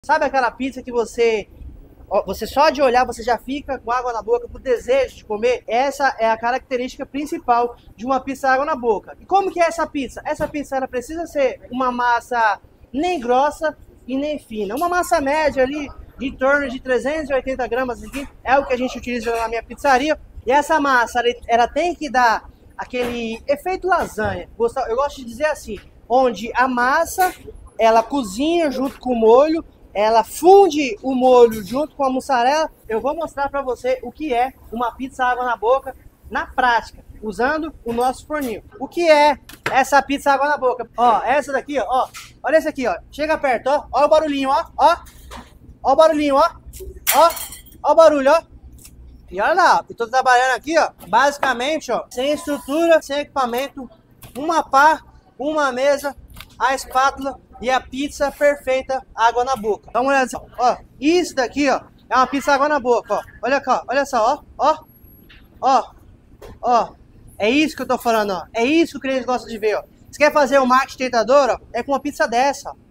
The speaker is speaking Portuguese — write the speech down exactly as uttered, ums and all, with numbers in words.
Sabe aquela pizza que você, você só de olhar você já fica com água na boca, com desejo de comer? Essa é a característica principal de uma pizza água na boca. E como que é essa pizza? Essa pizza ela precisa ser uma massa nem grossa e nem fina. Uma massa média ali, de em torno de trezentos e oitenta gramas, aqui, é o que a gente utiliza na minha pizzaria. E essa massa, ela tem que dar aquele efeito lasanha. Eu gosto de dizer assim, onde a massa, ela cozinha junto com o molho, ela funde o molho junto com a mussarela. Eu vou mostrar para você o que é uma pizza água na boca na prática, usando o nosso forninho. O que é essa pizza água na boca? Ó, essa daqui, ó, olha essa aqui, ó. Chega perto, ó, ó o barulhinho, ó, ó. Ó o barulhinho, ó. Ó, ó o barulho, ó. E olha lá, eu tô trabalhando aqui, ó, basicamente, ó, sem estrutura, sem equipamento, uma pá, uma mesa, a espátula e a pizza perfeita, água na boca. Dá uma olhada só, ó, isso daqui, ó, é uma pizza água na boca, ó. Olha cá, olha só, ó, ó, ó, ó. É isso que eu tô falando, ó. É isso que o cliente gosta de ver, ó. Você quer fazer um marketing tentador, ó, é com uma pizza dessa, ó.